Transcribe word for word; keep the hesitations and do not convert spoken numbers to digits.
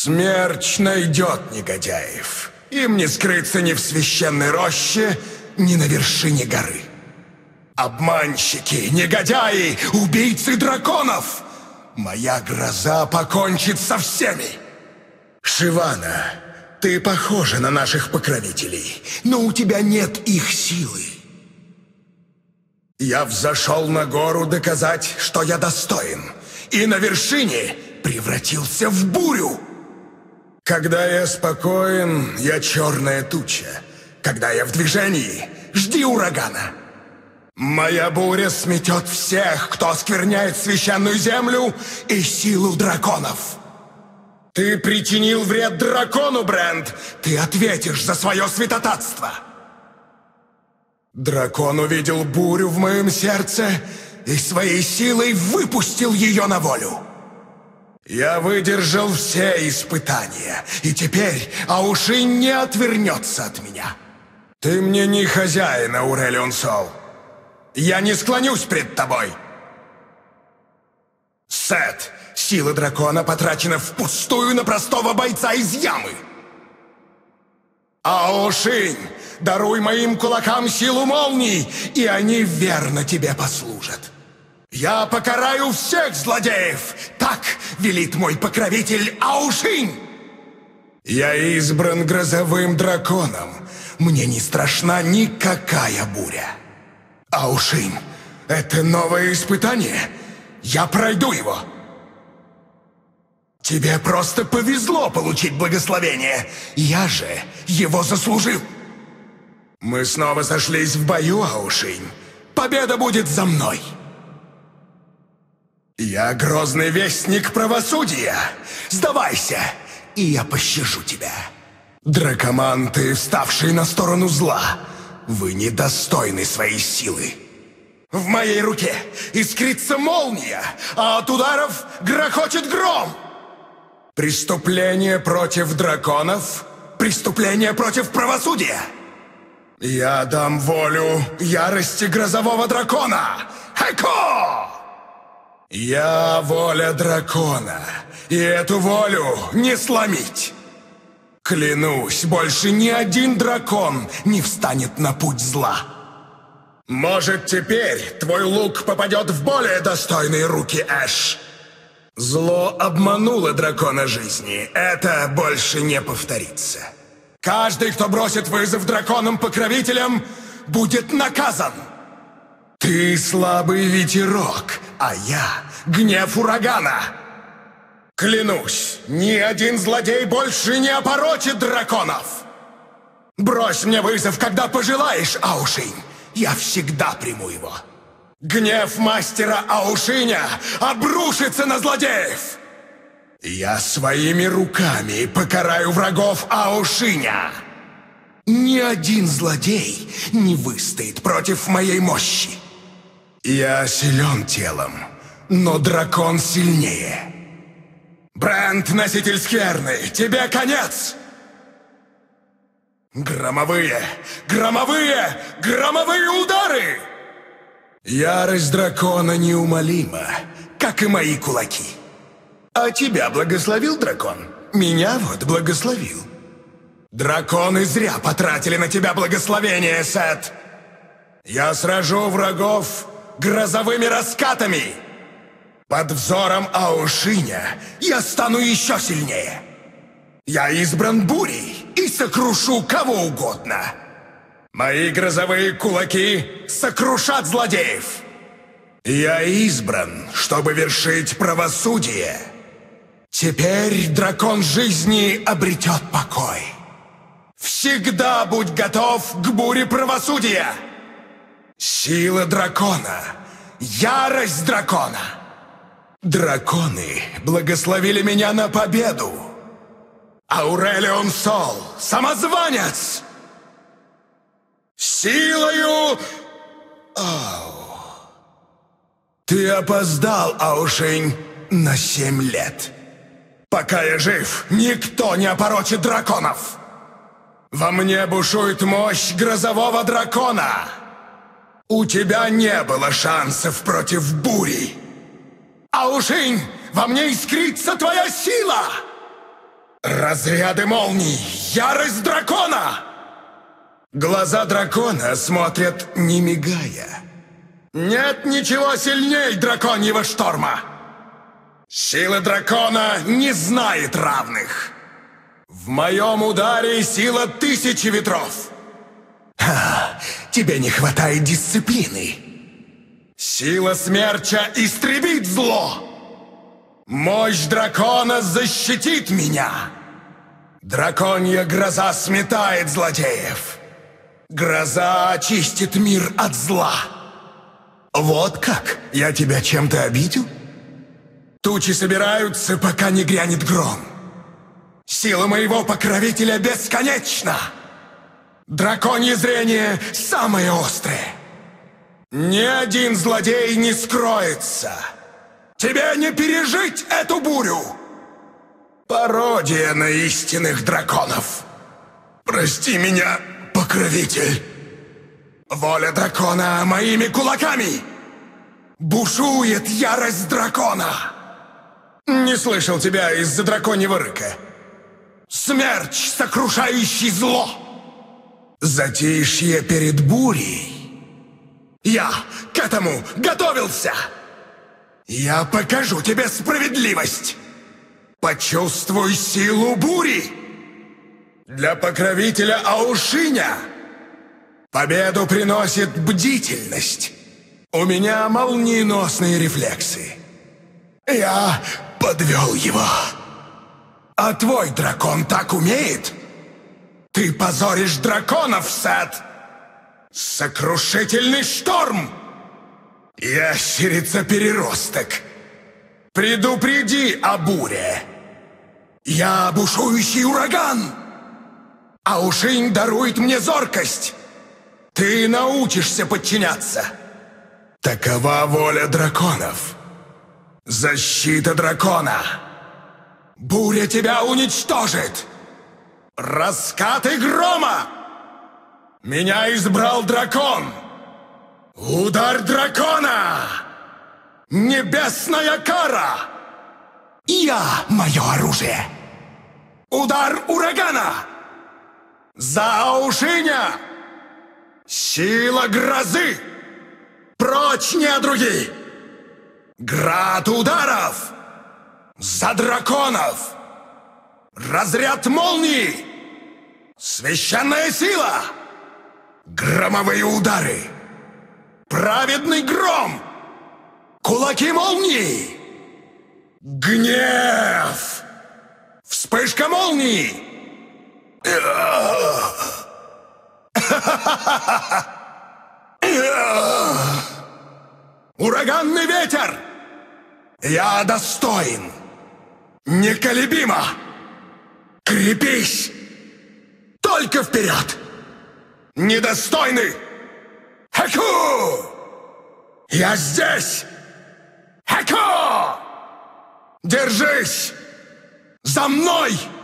Смерч найдет негодяев. Им не скрыться ни в священной роще, ни на вершине горы. Обманщики, негодяи, убийцы драконов! Моя гроза покончит со всеми! Шивана, ты похожа на наших покровителей, но у тебя нет их силы. Я взошел на гору доказать, что я достоин, и на вершине превратился в бурю. Когда я спокоен, я черная туча. Когда я в движении, жди урагана. Моя буря сметет всех, кто оскверняет священную землю и силу драконов. Ты причинил вред дракону, Брент. Ты ответишь за свое святотатство. Дракон увидел бурю в моем сердце и своей силой выпустил ее на волю. Я выдержал все испытания, и теперь Аушинь не отвернется от меня. Ты мне не хозяин, Аурелион Сол. Я не склонюсь пред тобой. Сет, сила дракона потрачена впустую на простого бойца из ямы. Аушинь, даруй моим кулакам силу молний, и они верно тебе послужат. Я покараю всех злодеев, так велит мой покровитель Аушинь. Я избран грозовым драконом. Мне не страшна никакая буря. Аушинь, это новое испытание. Я пройду его. Тебе просто повезло получить благословение. Я же его заслужил. Мы снова сошлись в бою, Аушинь. Победа будет за мной. Я грозный вестник правосудия. Сдавайся, и я пощажу тебя. Дракоманты, вставшие на сторону зла, вы недостойны своей силы. В моей руке искрится молния, а от ударов грохочет гром. Преступление против драконов, преступление против правосудия. Я дам волю ярости грозового дракона. Хэко! Я воля дракона, и эту волю не сломить. Клянусь, больше ни один дракон не встанет на путь зла. Может, теперь твой лук попадет в более достойные руки, Эш. Зло обмануло дракона жизни. Это больше не повторится. Каждый, кто бросит вызов драконам-покровителям, будет наказан. Ты слабый ветерок, а я гнев урагана. Клянусь, ни один злодей больше не опорочит драконов. Брось мне вызов, когда пожелаешь, Аушинь. Я всегда приму его. Гнев мастера Аушиня обрушится на злодеев. Я своими руками покараю врагов Аушиня. Ни один злодей не выстоит против моей мощи. Я силен телом, но дракон сильнее. Брент, носитель скверны, тебе конец! Громовые, громовые, громовые удары! Ярость дракона неумолима, как и мои кулаки. А тебя благословил дракон? Меня вот благословил. Драконы зря потратили на тебя благословение, Сет. Я сражу врагов грозовыми раскатами. Под взором Аушиня я стану еще сильнее. Я избран бурей и сокрушу кого угодно. Мои грозовые кулаки сокрушат злодеев. Я избран, чтобы вершить правосудие. Теперь дракон жизни обретет покой. Всегда будь готов к буре правосудия. Сила дракона, ярость дракона. Драконы благословили меня на победу. Аурелион Сол, самозванец! Силою... Оу. Ты опоздал, Аушинь, на семь лет. Пока я жив, никто не опорочит драконов. Во мне бушует мощь грозового дракона. У тебя не было шансов против бури. Аушинь, во мне искрится твоя сила! Разряды молний! Ярость дракона! Глаза дракона смотрят, не мигая. Нет ничего сильней драконьего шторма! Сила дракона не знает равных. В моем ударе сила тысячи ветров. Ха, тебе не хватает дисциплины. Сила смерча истребит зло. Мощь дракона защитит меня. Драконья гроза сметает злодеев. Гроза очистит мир от зла. Вот как? Я тебя чем-то обидел? Тучи собираются, пока не грянет гром. Сила моего покровителя бесконечна. Драконье зрение самое острое. Ни один злодей не скроется. Тебе не пережить эту бурю. Пародия на истинных драконов. Прости меня, покровитель. Воля дракона моими кулаками. Бушует ярость дракона. Не слышал тебя из-за драконьего рыка. Смерч, сокрушающий зло. Затишье перед бурей. Я к этому готовился. Я покажу тебе справедливость. Почувствуй силу бури. Для покровителя Аушиня победу приносит бдительность. У меня молниеносные рефлексы. Я подвел его. А твой дракон так умеет? Ты позоришь драконов, Сет! Сокрушительный шторм! Ящерица-переросток! Предупреди о буре! Я бушующий ураган! Аушинь дарует мне зоркость! Ты научишься подчиняться! Такова воля драконов! Защита дракона! Буря тебя уничтожит! Раскаты грома! Меня избрал дракон! Удар дракона! Небесная кара! Я — мое оружие! Удар урагана! За Аушиня! Сила грозы! Прочь, недруги! Град ударов! За драконов! Разряд молнии! Священная сила! Громовые удары! Праведный гром! Кулаки молнии! Гнев! Вспышка молнии! Ураганный ветер! Я достоин! Неколебимо! Крепись! Только вперед! Недостойный! Хаку! Я здесь! Хаку! Держись! За мной!